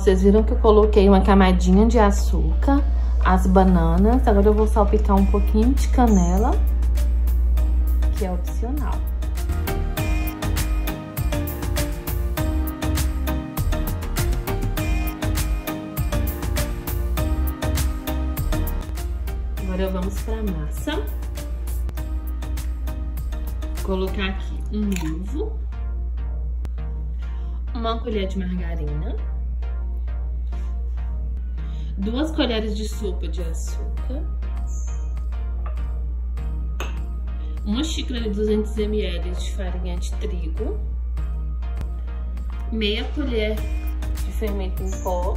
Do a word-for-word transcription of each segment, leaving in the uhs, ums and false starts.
vocês viram que eu coloquei uma camadinha de açúcar, as bananas. Agora eu vou salpicar um pouquinho de canela, que é opcional. Agora vamos para a massa. Vou colocar aqui um ovo, uma colher de margarina, duas colheres de sopa de açúcar, uma xícara de duzentos mililitros de farinha de trigo, meia colher de fermento em pó,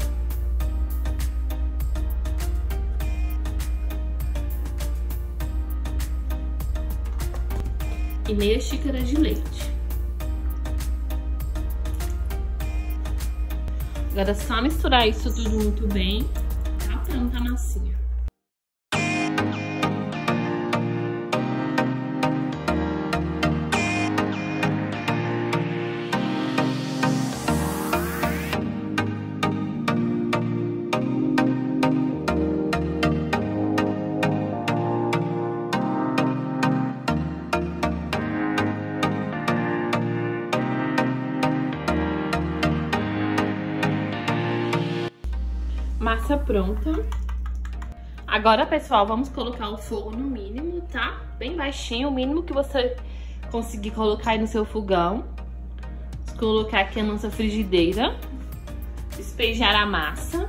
e meia xícara de leite. Agora é só misturar isso tudo muito bem. Tá pronta a massinha. Massa pronta. Agora, pessoal, vamos colocar o fogo no mínimo, tá? Bem baixinho, o mínimo que você conseguir colocar aí no seu fogão. Vamos colocar aqui a nossa frigideira. Despejar a massa.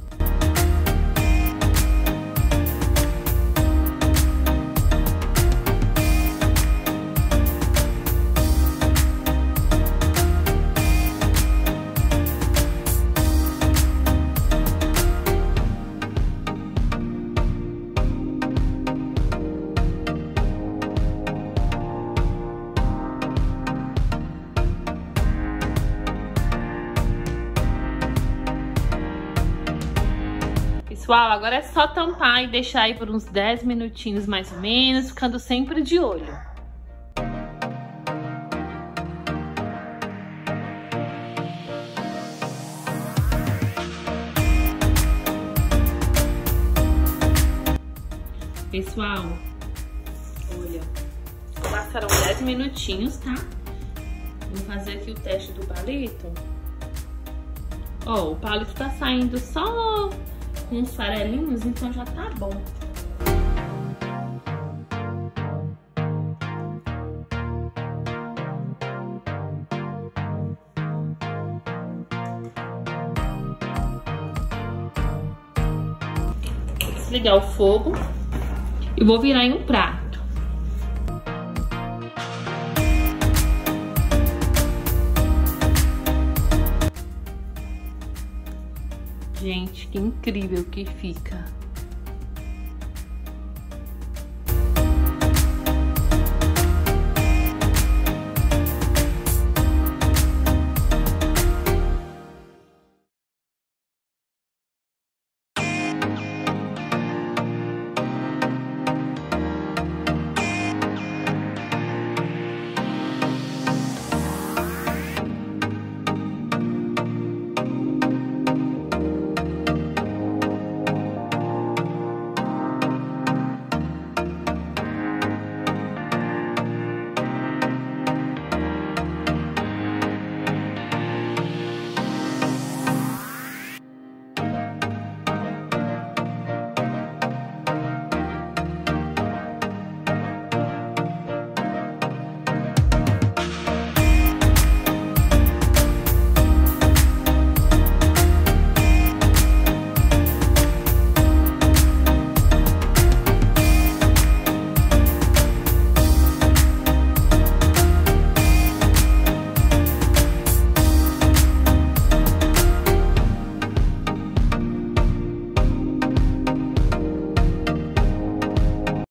Pessoal, agora é só tampar e deixar aí por uns dez minutinhos mais ou menos, ficando sempre de olho. Pessoal, olha, passaram dez minutinhos, tá? Vou fazer aqui o teste do palito. Ó, o palito tá saindo só com uns farelinhos, então já tá bom. Vou desligar o fogo e vou virar em um prato. Gente, que incrível que fica.